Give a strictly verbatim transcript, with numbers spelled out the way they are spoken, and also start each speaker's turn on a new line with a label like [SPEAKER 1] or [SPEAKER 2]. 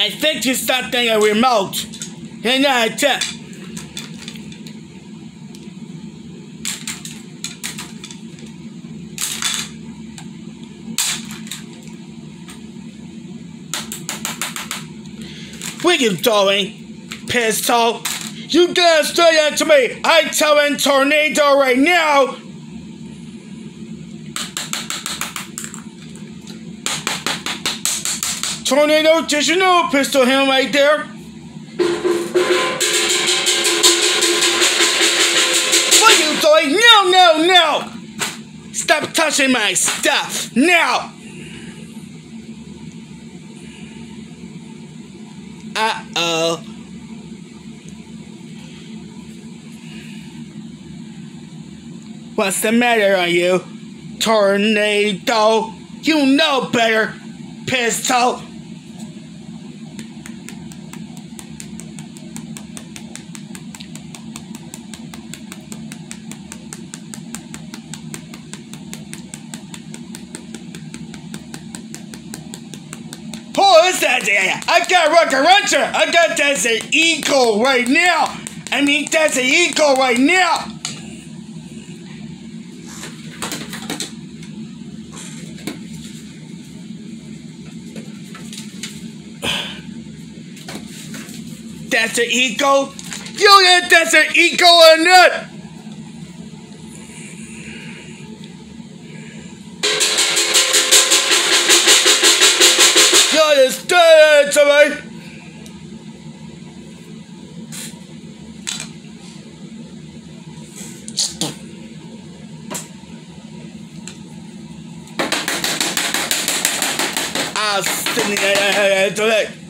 [SPEAKER 1] I think it's something a remote. And I check. What are you doing, pistol? You gotta straight into me. I'm telling Tornado right now. Tornado, did you know pistol him right there? What are you doing? No, no, no! Stop touching my stuff now! Uh-oh. What's the matter on you, Tornado? You know better, pistol. Oh, is that? I got Rocket Rancher. I got Desert Eagle right now. I mean, Desert Eagle right now. Desert Eagle? You get Desert Eagle or not? You understand to me? I'll send it to